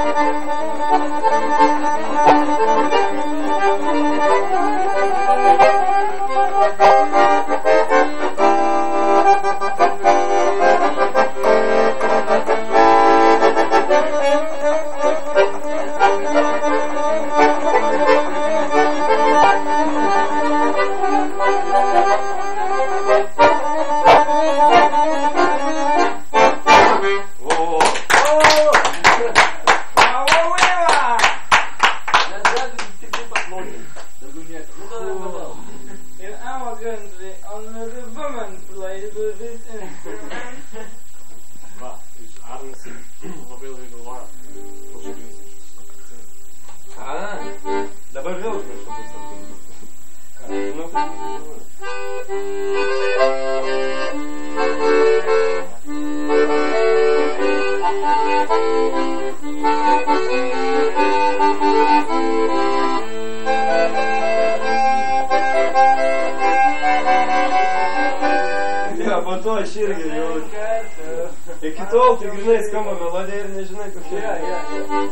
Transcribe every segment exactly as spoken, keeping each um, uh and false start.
Iki tol, tai grinai skamba melodija ir nežinai kokia. Ja, ja, ja.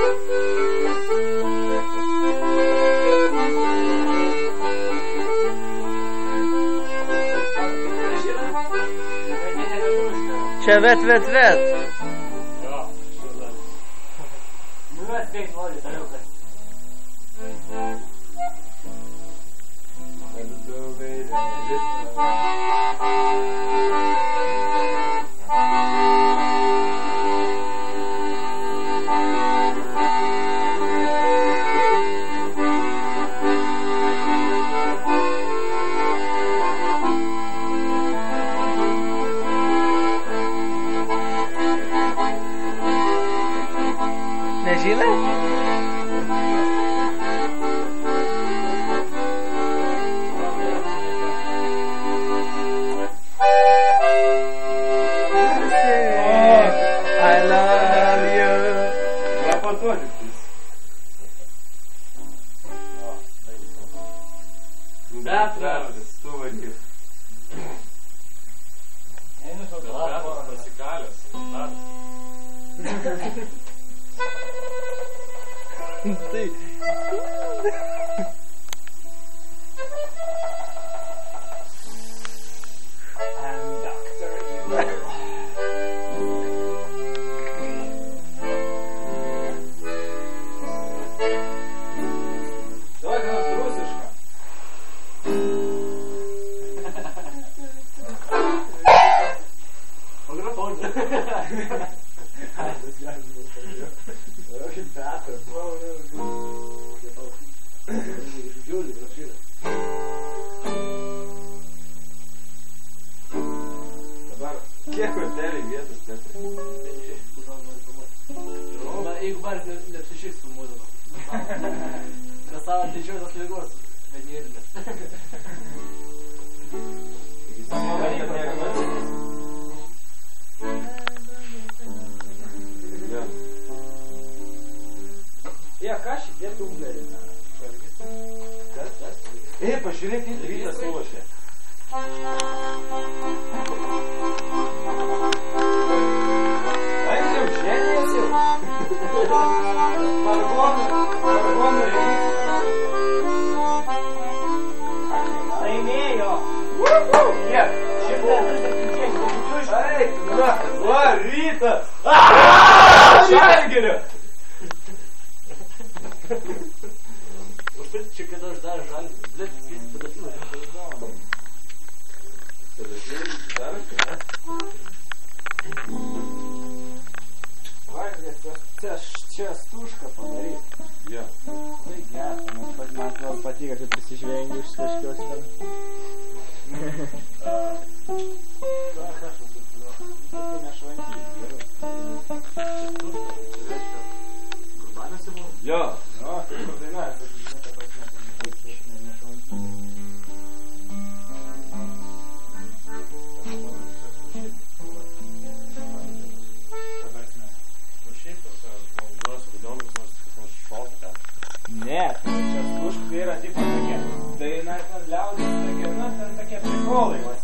Čia vet, vet, vet. Jo, šitą. Nu, vet, kaip nori, toliau, kad. Nežinai? I love you. Rapatuotis. Betravis, tu vadys. Betravis pasikalęs. Tai... I'm Doctor Evil. Duok nors rusišką. Pagrafon. Dabar, kiek korteliai vietos Petrai? Na, jeigu baris neapsišiks filmuodama. Nes savo didžiosios ligos venėrinės. Ja, ką šitie tumbleriai? Kas, kas? Ei, pažiūrėk, kaip rytas lošia. Ai, jau šiandien jau. Vargonų, vargonų reikės. Laimėjo. Kiek? Šimtas septyniasdešimt. Ai, na, va, rytas. Aaaa, Žalgirio. Už tai čia kada aš dar Žalgirio. Blet, skaitis padatymas. Padatymas, daras? Vai, čia stušką padaryt. Jo. Tai gerai, man atrodo patiko, kad prisižvengi iš kažkokios ten. Tai nešvantys, gerai. Kurbanėse buvo? Jo. O, tai kur dainuoja, kad žinai, ta prasme, tai nešvantys. Ne, čia stuška yra tipo tokia daina, ten liaudis tokia, nu, ten tokie prikolai, va,